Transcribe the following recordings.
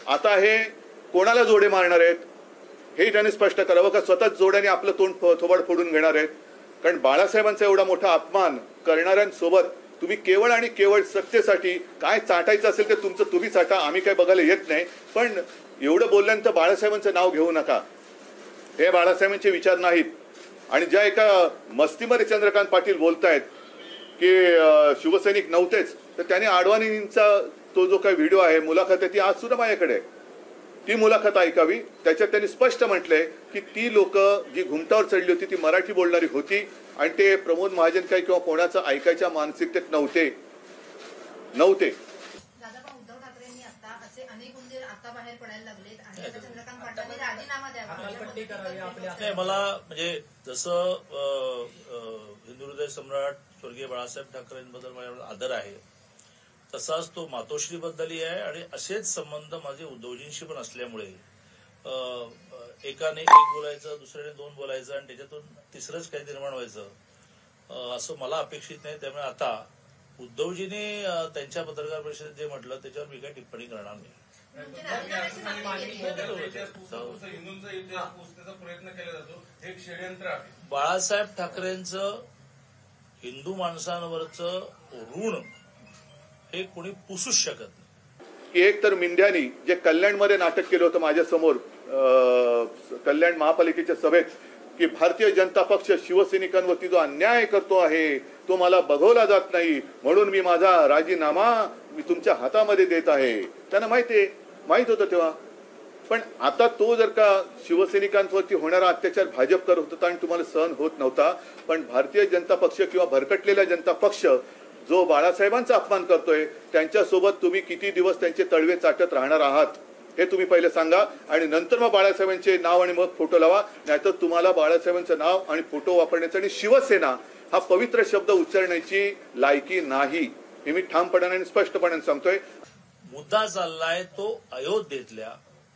आता हे कोणाला जोडे मारणार आहेत हे त्यांनी स्पष्ट करावं का स्वतःच जोड्याने आपलं तोंड थोबाड फोडून घेणार आहेत? कारण बाळासाहेबांचा एवढा मोठा अपमान करणाऱ्यांसोबत तुम्ही केवळ आणि केवळ सत्तेसाठी काय चाटायचं असेल ते तुमचं तुम्ही चाटा, आम्ही काय बघायला येत नाही. पण एवढं बोलल्यानंतर बाळासाहेबांचं नाव घेऊ नका. हे बाळासाहेबांचे विचार नाहीत. आणि ज्या एका मस्तीमध्ये चंद्रकांत पाटील बोलतायत की शिवसैनिक नव्हतेच, तर त्याने आडवाणींचा तो जो काही व्हिडिओ आहे मुलाखत आहे ती आज सुद्धा माझ्याकडे, ती मुलाखत ऐकावी. त्याच्यात त्यांनी स्पष्ट म्हटलंय की ती लोक जी घुमटावर चढली होती ती मराठी बोलणारी होती आणि ते प्रमोद महाजन काही किंवा कोणाचं ऐकायच्या मानसिकतेत नव्हते. उद्धव ठाकरेंनी आता असे अनेक गुंडे आता बाहेर पडायला लागलेत आणि आता चंद्रकांत पाटलांनी राजीनामा द्यावा. मला म्हणजे जसं हिंदू हृदय सम्राट स्वर्गीय बाळासाहेब ठाकरेंबद्दल माझ्याकडे आदर आहे, तसाच तो मातोश्रीबद्दलही आहे. आणि असेच संबंध माझे उद्धवजींशी पण असल्यामुळे एकाने एक बोलायचं, दुसऱ्याने दोन बोलायचं आणि त्याच्यातून तिसरंच काही निर्माण व्हायचं असं मला अपेक्षित नाही. त्यामुळे आता उद्धवजीने त्यांच्या पत्रकार परिषदेत जे म्हटलं त्याच्यावर मी काही टिप्पणी करणार नाही. बाळासाहेब ठाकरेंचं हिंदू माणसांवरचं ऋण हे कोणी पुसूच शकत नाही. एक तर मिंद्यानी जे कल्याणमध्ये नाटक केलं होतं माझ्या समोर कल्याण महापालिकेच्या सभेत की भारतीय जनता पक्ष शिवसैनिकांवरती जो अन्याय करतो आहे तो मला बघवला जात नाही, म्हणून मी माझा राजीनामा मी तुमच्या हातामध्ये देत आहे. त्यांना माहित होतं तेव्हा. पण आता तो जर का शिवसैनिकांवरती होणारा अत्याचार भाजप करत होता आणि तुम्हाला सहन होत नव्हता, पण भारतीय जनता पक्ष किंवा भरकटलेला जनता पक्ष जो बाळासाहेबांचा अपमान करतोय त्यांच्यासोबत तुम्ही किती दिवस त्यांचे तळवे चाटत राहणार आहात हे तुम्ही पहिले सांगा आणि नंतर मग बाळासाहेबांचे नाव आणि मग फोटो लावा. नाहीतर तुम्हाला बाळासाहेबांचं नाव आणि फोटो वापरण्याचं आणि शिवसेना हा पवित्र शब्द उच्चारण्याची लायकी नाही हे मी ठामपणाने आणि स्पष्टपणे सांगतोय. मुद्दा चाललाय तो अयोध्येतल्या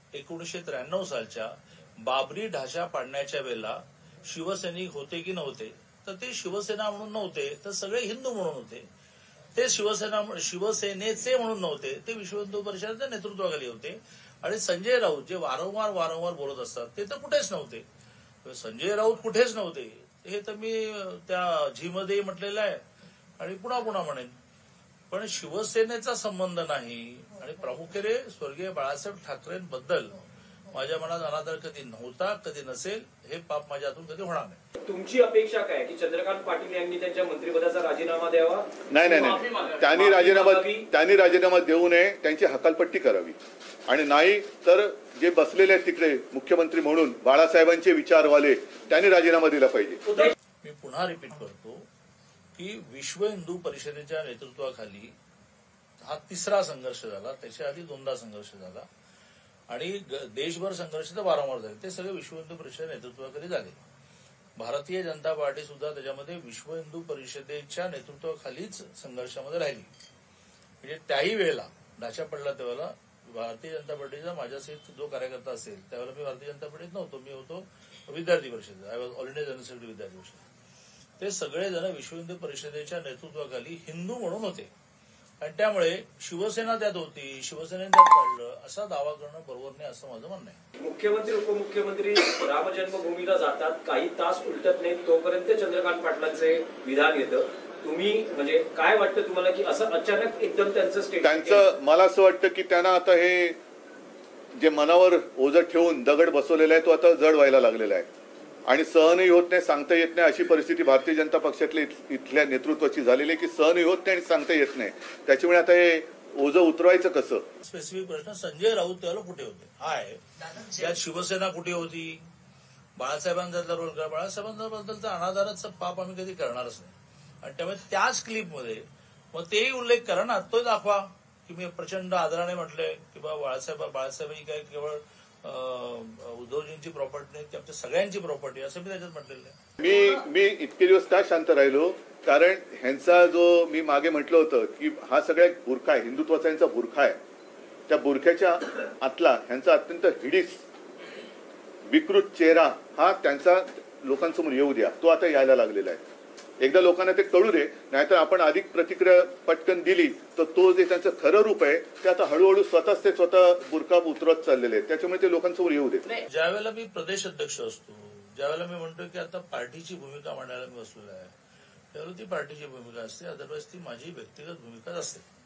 1993 सालच्या बाबरी ढाचा पाडण्याच्या वेळेला शिवसैनिक होते की नव्हते, तर ते शिवसेना म्हणून नव्हते, तर सगळे हिंदू म्हणून होते. ते शिवसेनेचे म्हणून नव्हते, ते विश्व हिंदू परिषदेच्या नेतृत्वाखाली होते. आणि संजय राऊत जे वारंवार बोलत असतात ते तर कुठेच नव्हते. संजय राऊत कुठेच नव्हते हे तर मी त्या झीमध्ये म्हटलेलं आहे आणि पुन्हा म्हणेन. पण शिवसेनेचा संबंध नाही. आणि प्रामुख्याने स्वर्गीय बाळासाहेब ठाकरेंबद्दल माझ्या मनात अनादर कधी नव्हता, कधी नसेल. हे पाप माझ्या हातून कधी होणार नाही. तुमची अपेक्षा काय की चंद्रकांत पाटील यांनी त्यांच्या मंत्रिपदाचा राजीनामा द्यावा? नाही, त्यांनी राजीनामा देऊ नये, त्यांची हकालपट्टी करावी. आणि नाही तर जे बसलेले आहेत तिकडे मुख्यमंत्री म्हणून बाळासाहेबांचे विचारवाले त्यांनी राजीनामा दिला पाहिजे. मी पुन्हा रिपीट करतो की विश्व हिंदू परिषदेच्या नेतृत्वाखाली हा तिसरा संघर्ष झाला. त्याच्या आधी 2दा संघर्ष झाला आणि देशभर संघर्ष तर वारंवार झाले. ते सगळे विश्व हिंदू परिषद नेतृत्वाखाली झाले. भारतीय जनता पार्टी सुद्धा त्याच्यामध्ये विश्व हिंदू परिषदेच्या नेतृत्वाखालीच संघर्षामध्ये राहिली. म्हणजे त्याही वेळेला ढाचा पडला त्यावेळेला भारतीय जनता पार्टीचा माझ्यासहित जो कार्यकर्ता असेल त्यावेळेला मी भारतीय जनता पार्टीत नव्हतो, मी होतो विद्यार्थी परिषदेत. I was all India general secretary Vidyarthi Parishad. ते सगळेजण विश्व हिंदू परिषदेच्या नेतृत्वाखाली हिंदू म्हणून होते आणि त्यामुळे शिवसेना त्यात होती, शिवसेनेने त्यात काढलं असा दावा करणं बरोबर नाही असं माझं म्हणणं आहे. मुख्यमंत्री उपमुख्यमंत्री राम जन्मभूमीला जातात, काही तास उलटत नाही तोपर्यंत चंद्रकांत पाटलांचे विधान येतं. तुम्ही म्हणजे काय वाटतं तुम्हाला की असं अचानक एकदम त्यांचं मला असं वाटतं की त्यांना आता हे जे मनावर ओझं ठेवून दगड बसवलेला आहे तो आता जड व्हायला लागलेला आहे आणि सहनही होत नाही, सांगता येत नाही. अशी परिस्थिती भारतीय जनता पक्षातल्या इथल्या नेतृत्वाची झालेली आहे की सहनही होत नाही आणि सांगता येत नाही. त्याच्यामुळे आता हे ओझं उतरवायचं कसं? स्पेसिफिक प्रश्न, संजय राऊत त्याला कुठे होते हा आहे. त्यात शिवसेना कुठे होती, बाळासाहेबांचा रोल करा. बाळासाहेबांबद्दलचा अनादराचा पाप आम्ही कधी करणारच नाही. आणि त्यामुळे त्याच क्लिपमध्ये मग तेही उल्लेख करा ना, तो दाखवा की मी प्रचंड आदराने म्हटलंय की बाळासाहेब ही काय केवळ उद्धवजींची प्रॉपर्टी नाही, ती आमच्या सगळ्यांची प्रॉपर्टी असं मी त्याच्यात म्हटलेलं आहे. मी इतके दिवस का शांत राहिलो, कारण ह्यांचा जो मी मागे म्हटलं होतं की हा सगळ्या बुरखा आहे, हिंदुत्वाचा यांचा बुरखा आहे. त्या बुरख्याच्या आतला ह्यांचा अत्यंत हिडीस विकृत चेहरा हा त्यांचा लोकांसमोर येऊ द्या. तो आता यायला लागलेला आहे. एकदा लोकांना ते कळू दे, नाहीतर आपण अधिक प्रतिक्रिया पटकन दिली तर तो जे त्यांचं खरं रूप आहे ते आता हळूहळू स्वतः बुरका उतरत चाललेले आहेत. त्याच्यामुळे ते लोकांसमोर येऊ देत. ज्यावेळेला मी प्रदेश अध्यक्ष असतो, ज्यावेळेला मी म्हणतोय की आता पार्टीची भूमिका मांडायला मी बसलेलो आहे, त्यावेळेला ती पार्टीची भूमिका असते, अदरवाईज ती माझी व्यक्तिगत भूमिका असते.